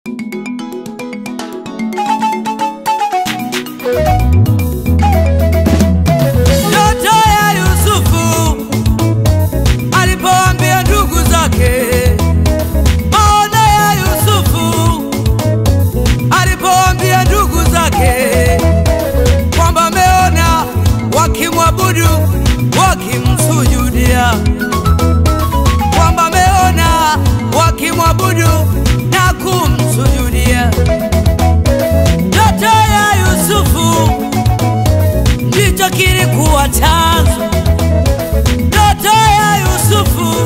Ndoto ya Yusufu alipoambia ndugu zake, maono ya Yusufu alipoambia ndugu zake kwamba ameona wakimwabudu wakimsujudia, kwamba ameona wakimwabudu na kumsujudia. Ndoto ya Yusufu ndicho kilikuwa chanzo. Ndoto ya Yusufu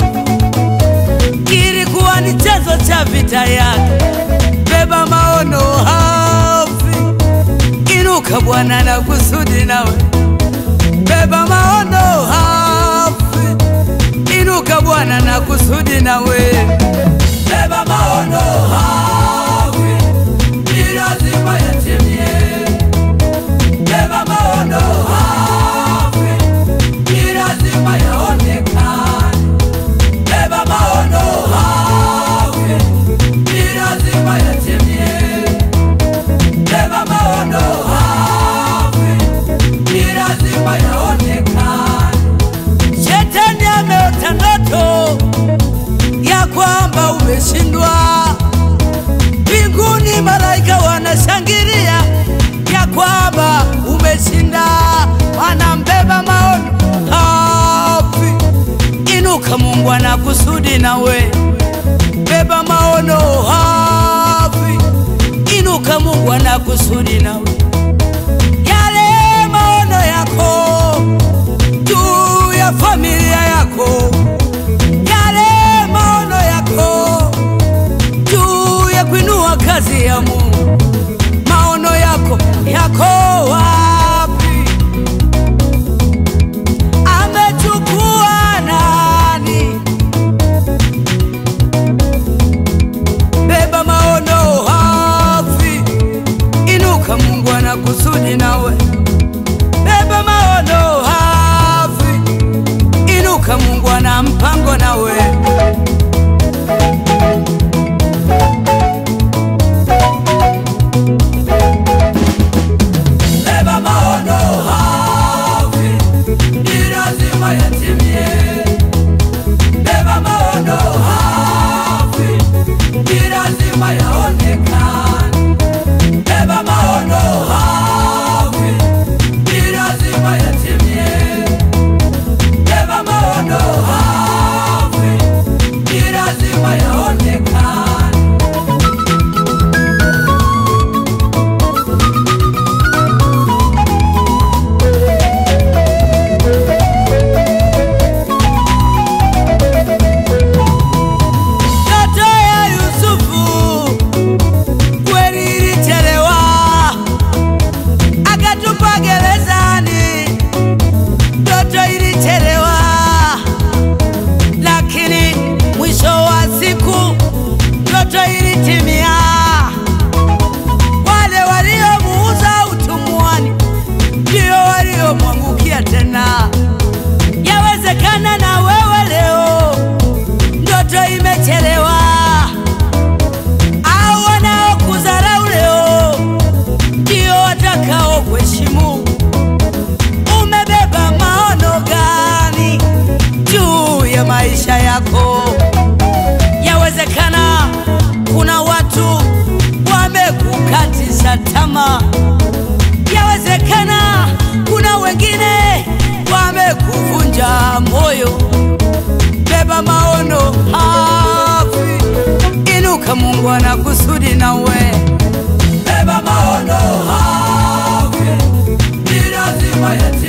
kilikuwa ni chanzo cha vita yake. Beba maono hafi, inuka Bwana na kusudi nawe. Beba maono hafi, inuka Bwana na kusudi nawe. Beba maono hafi, ni lazima yatimie. Beba maono hafi, ni lazima yaonekane. Beba maono hafi, ni lazima yatimie. Beba maono hafi, ni lazima yaonekane. Shetani ameota ndoto ya kwamba umeshindwa. Mbinguni malaika wanashangilia ya kwamba umeshinda. Wanambeba maono hafi, inuka Mungu ana kusudi nawe. Beba maono hafi, inuka Mungu ana kusudi nawe. Yale maono yako juu ya familia yako, yale maono yako juu ya kuinua kazi ya Mungu, maono yako yako wapi? Amechukua nani? Beba maono hafi, inuka Mungu ana kusudi nawe. Beba maono hafi, inuka Mungu ana mpango nawe. Beba maono hafi, ni lazima yatimie. Beba maono hafi, ni lazima yaonekane. Beba maono hafi, ni lazima yatimie. Beba maono hafi, ni lazima yaonekane. Ndoto ya Yusufu kweli ilichelewa, akatupa gerezani. Ndoto ilichelewa, lakini mwisho wa siku ndoto ilitimia. Wale waliomuuza utumwani ndio waliomwangukia tena. Yawezekana na wewe leo ndoto imechelewa, au wanaokudharau leo ndio watakao kuheshimu. Umebeba maono gani juu ya maisha yako? Yawezekana kuna watu wamekukatisha tamaa. Yawezekana kuna wengine wamekuvunja moyo. Beba maono hafi, inuka Mungu ana kusudi nawe. Beba maono hafi, ni lazima yatimie.